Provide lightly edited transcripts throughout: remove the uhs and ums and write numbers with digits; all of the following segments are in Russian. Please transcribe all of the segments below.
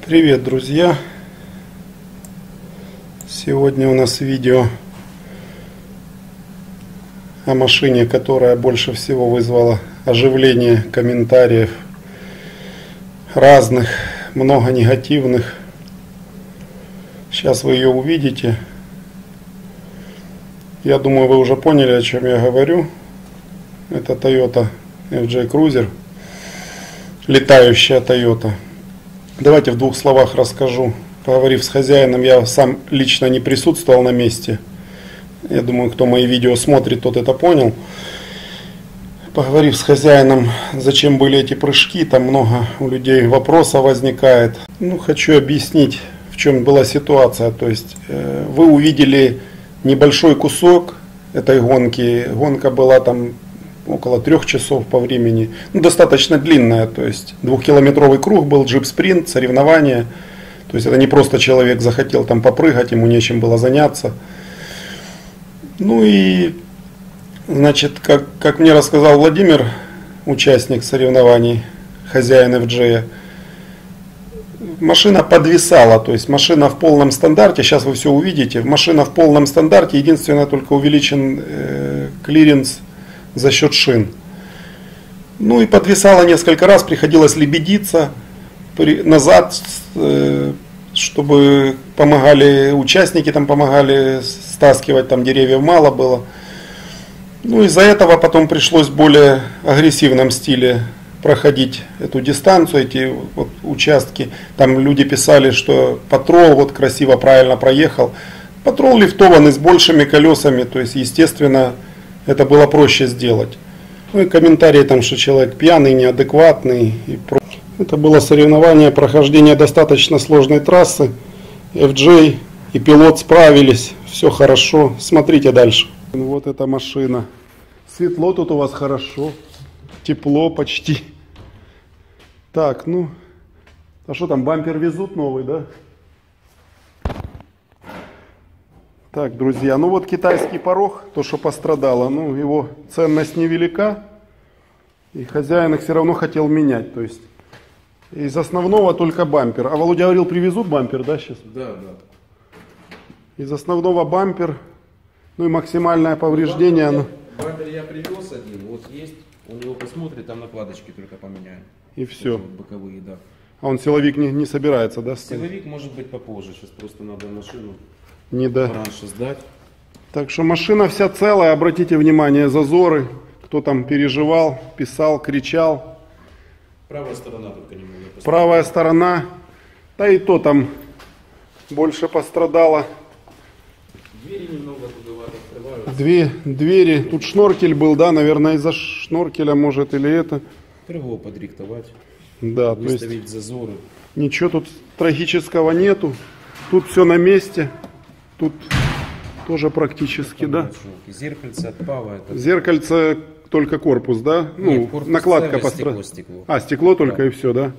Привет, друзья! Сегодня у нас видео о машине, которая больше всего вызвала оживление, комментариев разных, много негативных. Сейчас вы ее увидите. Я думаю, вы уже поняли, о чем я говорю. Это Toyota FJ Cruiser, летающая Toyota. Давайте в двух словах расскажу. Поговорив с хозяином, я сам лично не присутствовал на месте. Я думаю, кто мои видео смотрит, тот это понял. Поговорив с хозяином, зачем были эти прыжки, там много у людей вопросов возникает. Хочу объяснить, в чем была ситуация. То есть вы увидели небольшой кусок этой гонки. Гонка была там около 3 часов по времени. Достаточно длинная. То есть 2-километровый круг был, джип-спринт, соревнования. То есть это не просто человек захотел там попрыгать, ему нечем было заняться. Значит, как мне рассказал Владимир, участник соревнований, хозяин FJ, машина подвисала, то есть машина в полном стандарте, сейчас вы все увидите, машина в полном стандарте, единственное, только увеличен клиренс за счет шин. И подвисала несколько раз, приходилось лебедиться назад, чтобы помогали участники, там помогали стаскивать, там деревьев мало было. Из-за этого потом пришлось в более агрессивном стиле проходить эту дистанцию, эти участки. Там люди писали, что патрол красиво, правильно проехал. Патрол лифтованный с большими колесами, то есть, естественно, это было проще сделать. И комментарии там, что человек пьяный, неадекватный. Это было соревнование, прохождение достаточно сложной трассы. FJ и пилот справились, все хорошо. Смотрите дальше. Вот эта машина. Светло тут у вас хорошо. Тепло почти. Так, а что там, бампер везут новый, да? Так, друзья, китайский порог, то, что пострадало, его ценность невелика. И хозяин их все равно хотел менять, то есть из основного только бампер. А Володя говорил, привезут бампер, да, сейчас? Да. Из основного бампер, и максимальное повреждение. Бампер я привез один, есть, у него посмотрит, там накладочки только поменяем. И все. Боковые, да. А он силовик не собирается, да? Силовик может быть попозже, сейчас просто надо машину раньше сдать. Так что машина вся целая, обратите внимание, зазоры, кто там переживал, писал, кричал. Правая сторона только немного пострадала. Правая сторона, да и то там больше пострадала. Двери немного туговато открываются. Двери, тут шноркель был, да, наверное, из-за шноркеля может или это. Крыло подрихтовать, да, выставить зазоры. Ничего тут трагического нету, тут все на месте, тут тоже практически, да. Зеркальце отпало. Зеркальце только корпус, да? Нет, корпус накладка пострадала. Стекло. Стекло только, да. И все, да?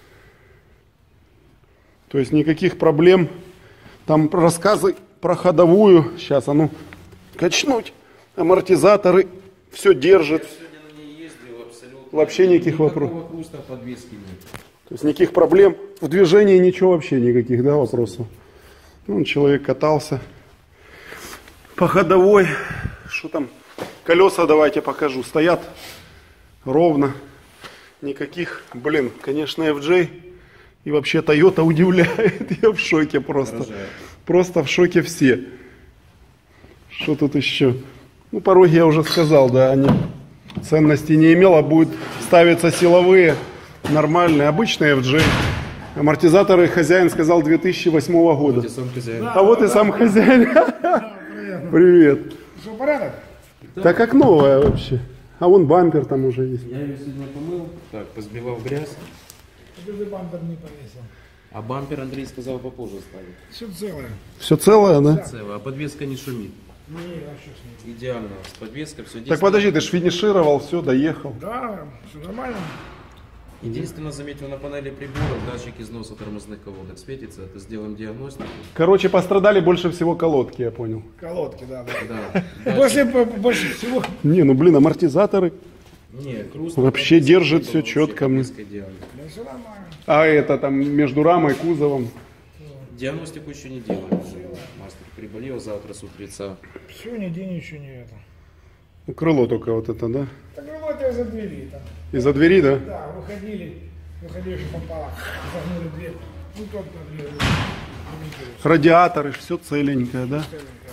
То есть никаких проблем. Там рассказы про ходовую. Сейчас, качнуть. Амортизаторы. Все держит. Я сегодня на ней ездил абсолютно. Вообще никаких вопросов. Никакого хруста подвески нет. То есть никаких проблем. В движении ничего вообще никаких, да, вопросов. Человек катался. По ходовой. Что там? Колеса давайте покажу. Стоят ровно. Никаких, конечно, FJ и вообще Toyota удивляет. Я в шоке просто. Поражает. Просто в шоке все. Что тут еще? Пороги я уже сказал, да, они ценности не имел, а будут ставиться силовые, нормальные, обычные FJ. Амортизаторы хозяин сказал 2008 года. Вот и сам хозяин. А вот и сам хозяин. Привет. Что, порядок? Так как новая вообще. А вон бампер там уже есть. Я ее сегодня помыл, позбивал грязь. Ты бампер не повесил. А бампер Андрей сказал попозже ставить. Все целое. Все целое, да? Целое, а подвеска не шумит. Не, вообще с ним. Идеально, с подвеской все. Так подожди, ты ж финишировал, все, доехал. Да, все нормально. Единственное, заметил, на панели приборов датчик износа тормозных колодок светится. Это сделаем диагностику. Короче, пострадали больше всего колодки, я понял. Колодки, да. Да. Больше всего. Не, амортизаторы. Не, хруст. Вообще держит все четко. Да все нормально. А это там между рамой, кузовом? Диагностику еще не делали. Мастер приболел, завтра с утреца. Все, нигде ничего не это. Ну, крыло только вот это, да? Так ну вот из-за двери там. Из-за двери, да? Да, выходили, что попало. Загнули дверь. Ну тот на дверь. Радиаторы, все целенькое, да?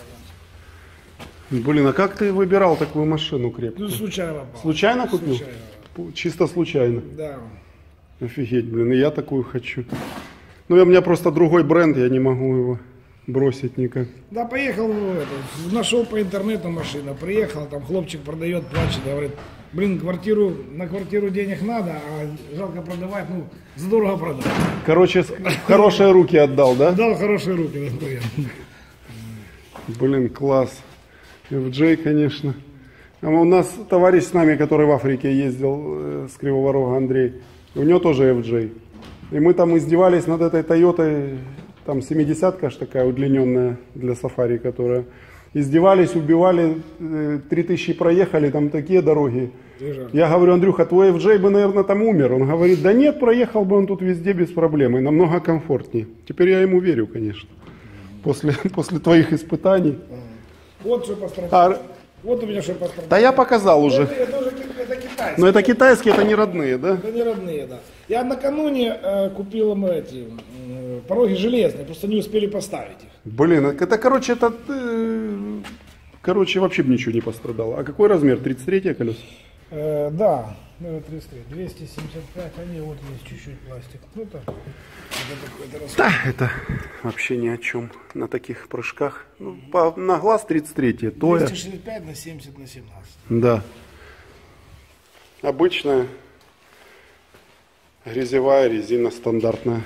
Блин, а как ты выбирал такую машину крепкую? Ну случайно попал. Случайно купил? Случайно. Чисто случайно. Да. Офигеть, блин, и я такую хочу. Ну, у меня просто другой бренд, я не могу его бросить никак. Да, поехал, нашел по интернету машину, приехал, там хлопчик продает, плачет, говорит, блин, на квартиру денег надо, а жалко продавать, ну, здорово продать. Короче, в хорошие руки отдал, да? Дал хорошие руки, например. Блин, класс. FJ, конечно. А у нас товарищ с нами, который в Африке ездил, с Кривого Рога, Андрей, у него тоже FJ. И мы там издевались над этой Тойотой, там 70-ка аж такая удлиненная для сафари, которая. Издевались, убивали, 3000 проехали, там такие дороги. Я говорю, Андрюха, твой FJ бы, наверное, там умер. Он говорит, да нет, проехал бы он тут везде без проблем, и намного комфортнее. Теперь я ему верю, конечно, после твоих испытаний. Вот что пострадало. Вот у меня что пострадало. Да я показал уже. Это китайские. Но это китайские, это не родные, да? Это не родные, да. Я накануне купил им эти пороги железные, просто не успели поставить их. Блин, это, короче, вообще бы ничего не пострадало. А какой размер? 33-е колеса? Да, 33, 275, они вот есть чуть-чуть пластик. Ну так, да, это вообще ни о чем на таких прыжках. Ну, на глаз 33-е, Тоя. 265 на 70 на 17. Да. Обычная грязевая резина стандартная.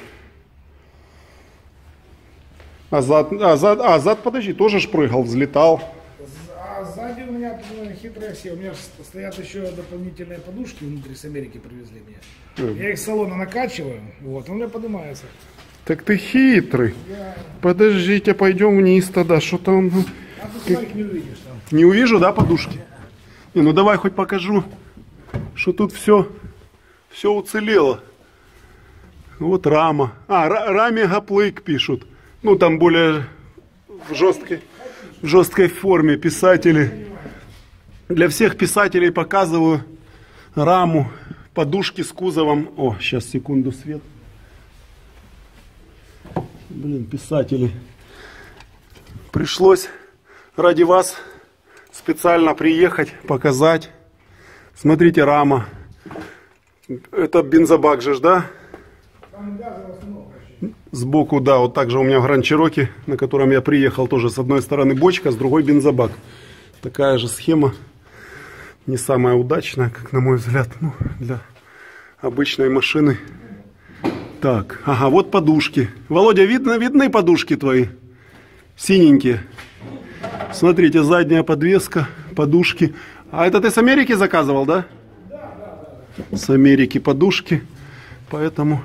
А зад, подожди, тоже ж прыгал, взлетал. А сзади у меня хитрая все. У меня стоят еще дополнительные подушки внутри, с Америки привезли мне. Я их с салона накачиваю, вот, он у меня поднимается. Так ты хитрый. Я... Подождите, пойдем вниз тогда, что там. А ты их не увидишь там. Не увижу, да, подушки? Не, ну давай хоть покажу, что тут все уцелело. Вот рама. Раме гаплык пишут. Ну, там более в жесткой форме писатели. Для всех писателей показываю раму, подушки с кузовом. О, сейчас, секунду, свет. Блин, писатели. Пришлось ради вас специально приехать, показать. Смотрите, рама. Это бензобак же, да? Сбоку, да, вот так же у меня в Гранд-Чироки, на котором я приехал, тоже с одной стороны бочка, с другой бензобак. Такая же схема, не самая удачная, как на мой взгляд, ну, для обычной машины. Так, ага, вот подушки. Володя, видны подушки твои? Синенькие. Смотрите, задняя подвеска, подушки. А это ты с Америки заказывал, да? Да. С Америки подушки, поэтому...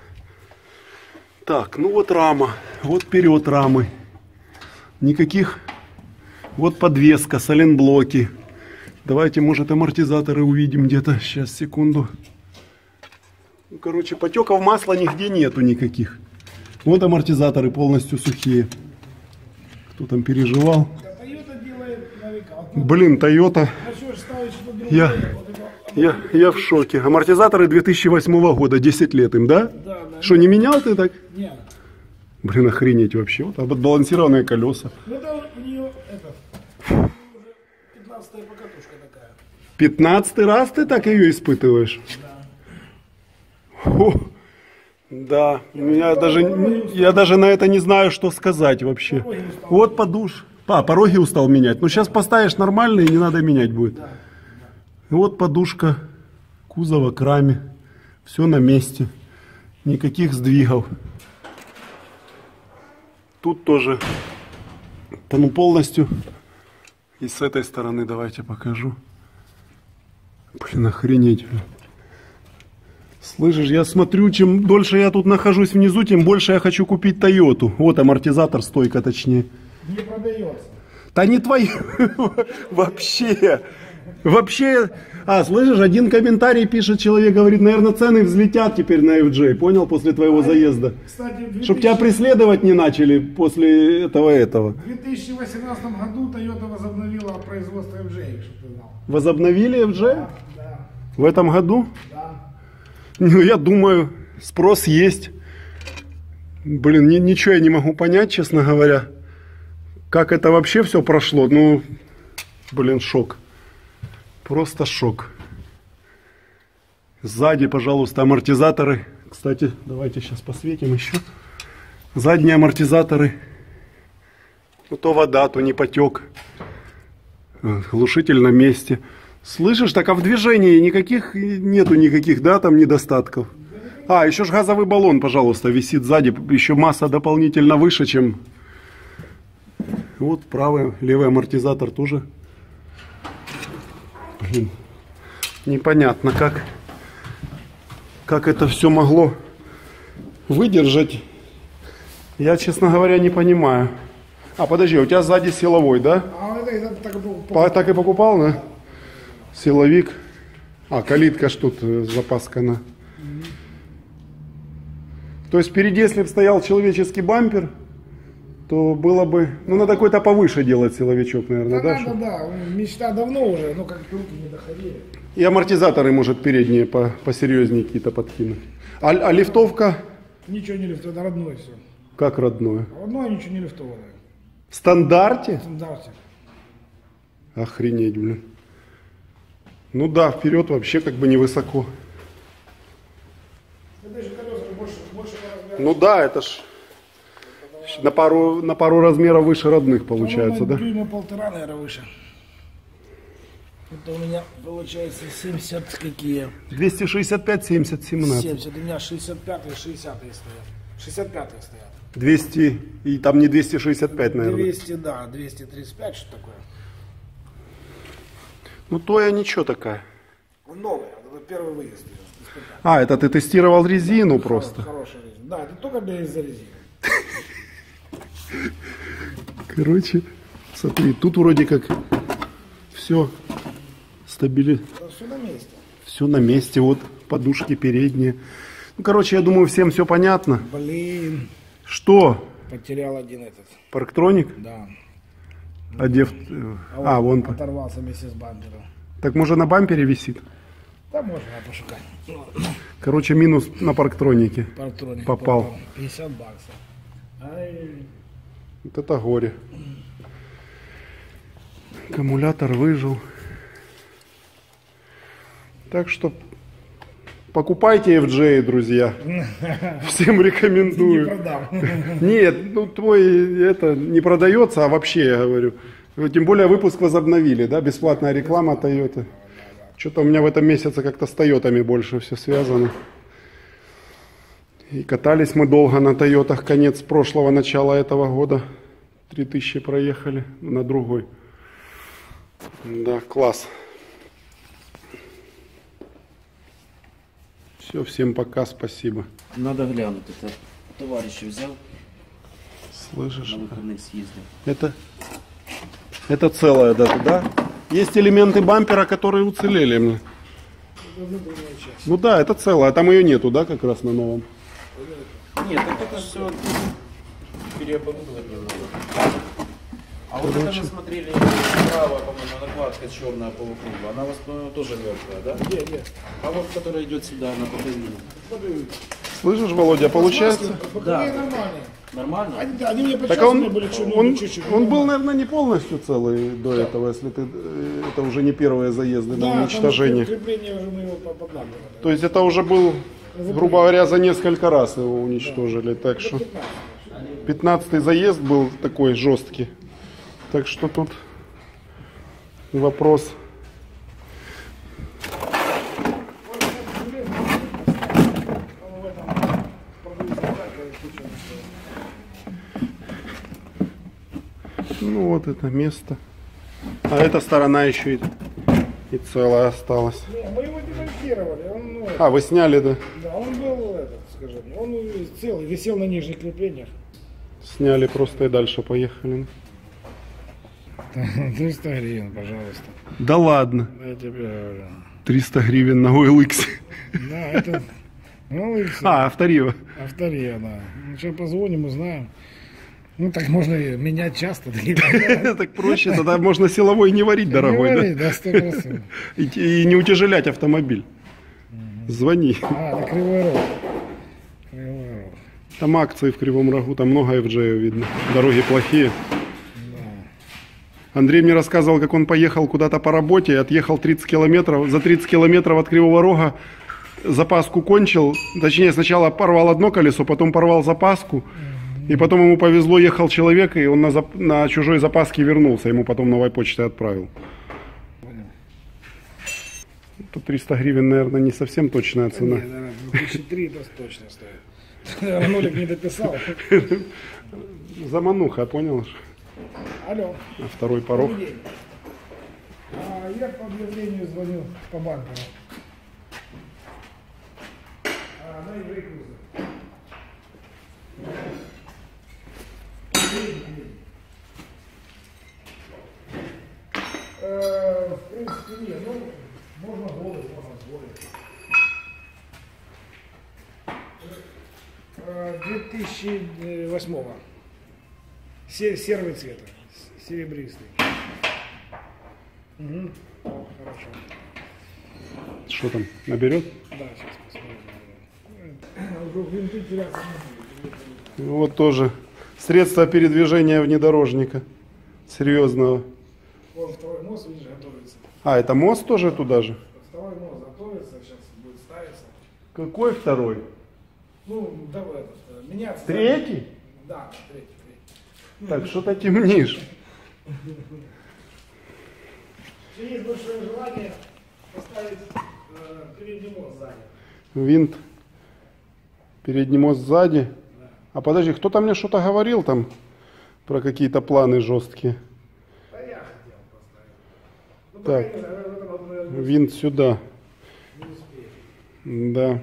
Так, ну вот рама, вот вперед рамы. Никаких, вот подвеска, соленблоки. Давайте, может, амортизаторы увидим где-то. Сейчас, секунду. Ну, короче, потеков масла нигде нету никаких. Вот амортизаторы полностью сухие. Кто там переживал? Блин, Toyota. Я в шоке. Амортизаторы 2008 года, 10 лет им, да? Да. Что, не менял ты так? Нет. Блин, охренеть вообще. Вот отбалансированные колеса. Ну это у нее, уже 15-я покатушка такая. 15-й раз ты так ее испытываешь? Да. О, да, я даже на это не знаю, что сказать вообще. Вот подушка. Пороги устал менять. Ну сейчас поставишь нормальные, не надо менять будет. Да. Вот подушка кузова к раме. Все на месте. Никаких сдвигов. Тут тоже. Ну полностью. И с этой стороны давайте покажу. Блин, охренеть. Слышишь, я смотрю, чем дольше я тут нахожусь внизу, тем больше я хочу купить Тойоту. Вот амортизатор, стойка точнее. Не продается. Да не твои. Вообще. Вообще, слышишь, один комментарий пишет человек, говорит, наверное, цены взлетят теперь на FJ, понял, после твоего заезда. Кстати, Чтоб тебя преследовать не начали после этого. В 2018 году Toyota возобновила производство FJ, чтобы ты знал. Возобновили FJ? Да, В этом году? да. Ну, я думаю, спрос есть. Блин, ничего я не могу понять, честно говоря. Как это вообще все прошло? Ну, блин, шок. Просто шок. Сзади, пожалуйста, амортизаторы. Кстати, давайте сейчас посветим еще. Задние амортизаторы. Ну, то вода, то не потек. Глушитель на месте. Слышишь, так а в движении нету никаких, да, там недостатков. Еще ж газовый баллон, пожалуйста, висит сзади. Еще масса дополнительно выше, чем... Вот правый, левый амортизатор тоже. Блин, непонятно, как это все могло выдержать. Я, честно говоря, не понимаю. Подожди, у тебя сзади силовой, да? Это так и покупал. Так и покупал, да? Силовик. Калитка ж тут запаскана. То есть впереди, если бы стоял человеческий бампер, то было бы... Ну, надо какой-то повыше делать силовичок, наверное, да? Надо, да. Мечта давно уже, но как руки не доходили. И амортизаторы, может, передние посерьезнее какие-то подкинуть. А лифтовка? Ничего не лифтовое, это родное все. Как родное? Родное, ничего не лифтовое. В стандарте? В стандарте. Охренеть, блин. Ну да, вперед вообще как бы невысоко. Это же колеса больше размера. Ну да, это ж на пару размеров выше родных получается, да? Дюйма 1,5, наверное, выше. Это у меня получается 70 какие? 265, 70, 17. 70, у меня 65-е, 60-е стоят. 65-е стоят. 200, и там не 265, наверное. 200, да, 235, что такое. Ну, то я ничего такая. Новая, это первый выезд. Это ты тестировал резину просто? Хорошая резина. Да, это только из-за резины. Короче, смотри, тут вроде как все стабили. Все на месте. Все на месте, вот подушки передние. Ну, короче, я думаю, всем все понятно. Блин. Что? Потерял один этот. Парктроник? Да. Вон. Оторвался вместе с бампером. Так может на бампере висит? Да можно пошукать. Короче, минус на парктронике. Парктроник попал. 50 баксов. Вот это горе. Аккумулятор выжил. Так что покупайте FJ, друзья. Всем рекомендую. Не продам. Нет, ну твой это не продается, а вообще я говорю. Тем более выпуск возобновили, да? Бесплатная реклама Toyota. Что-то у меня в этом месяце как-то с Тойотами больше все связано. И катались мы долго на Тойотах, конец прошлого, начала этого года. 3000 проехали на другой. Да, класс. Все, всем пока, спасибо. Надо глянуть, это товарища взял, Слышишь? на выходных съездил. Это целое даже, да? Есть элементы бампера, которые уцелели мне. Ну да, это целое. Там ее нету, да, как раз на новом? Нет, так это все переоборудовать надо. А вот это мы смотрели справа, по-моему, накладка черная полукруга. Она у вас, по-моему, тоже мертвая, да? Нет. А вот которая идет сюда, на боковину. Слышишь, Володя, получается? Да. Нормально. Нормально? Они мне Так подчеркнули были чуть-чуть. он был, наверное, не полностью целый до этого, если это уже не первые заезды на уничтожение. Крепление уже мы его подлагивали. То есть это уже был, грубо говоря, за несколько раз его уничтожили. Так что 15-й заезд был такой жесткий. Так что тут вопрос. Ну вот это место. А эта сторона еще и целая осталась. Не, мы его демонтировали. Вы сняли, да? Да, он был, скажем, он целый, висел на нижних креплениях. Сняли просто и дальше поехали. 300 гривен, пожалуйста. Да ладно. Я тебе говорю. 300 гривен на OLX. Да, это... Ну, и все. Авторива. Автория, да. Ну, что, позвоним, узнаем. Ну, так можно и менять часто. Так проще, тогда можно силовой не варить, дорогой. Да, 100%. И не утяжелять автомобиль. Звони. А, это Кривой Рог. Кривой Рог. Там акции в Кривом Рогу, там много FJ видно. Дороги плохие. Андрей мне рассказывал, как он поехал куда-то по работе и отъехал 30 километров. За 30 километров от Кривого Рога запаску кончил. Точнее, сначала порвал одно колесо, потом порвал запаску. И потом ему повезло, ехал человек, и он на чужой запаске вернулся. Ему потом новой почтой отправил. Тут 300 гривен, наверное, не совсем точная цена. Нет, наверное, 2003 это точно стоит. Нолик не дописал. Замануха, понял? Алло. А второй порог. Добрый день. Я по объявлению звоню по банку. На Еврейкрузер. В принципе, нет. Ну, можно голый, можно с голый. 2008-го. Серый цвет. Серебристый. Угу. Хорошо. Что там, наберет? Да, сейчас посмотрим. Винты теряться не будет. Вот тоже средство передвижения внедорожника. Серьезного. Вот второй мост, видишь, готовится. А, это мост тоже туда же? Второй мост готовится, сейчас будет ставиться. Какой второй? Ну, давай, меняться. Третий? Да, третий. Так, что-то темнишь. Есть большое желание поставить передний мост сзади. Винт. Передний мост сзади. Да. А подожди, кто-то мне что-то говорил там про какие-то планы жесткие. Да я хотел поставить. Ну, Так. пока не, в этом году, наверное, Винт сюда. не успею. Да.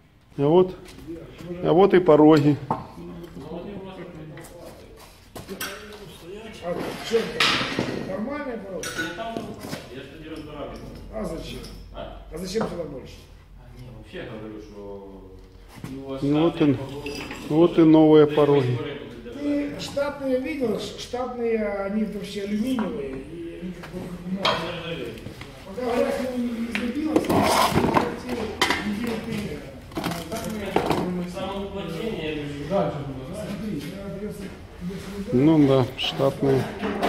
А вот и пороги. А что это? Нормальный был? А зачем? А зачем сюда больше? Не, вообще говорю, что... Вот и новые пороги. Ты штатные видел? Штатные, они вообще алюминиевые. И они как бы пока грязь не излепилась, Ну да, штатные.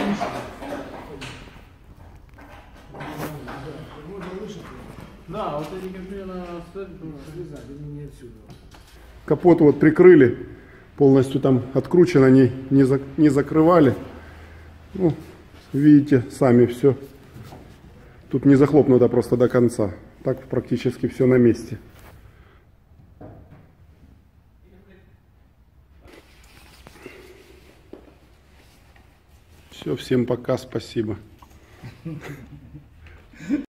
Да, вот эти кабины стоят, слезать, они не отсюда. Капот вот прикрыли, полностью там откручено, не закрывали. Ну, видите, сами все. Тут не захлопнуто просто до конца. Так практически все на месте. Все, всем пока, спасибо.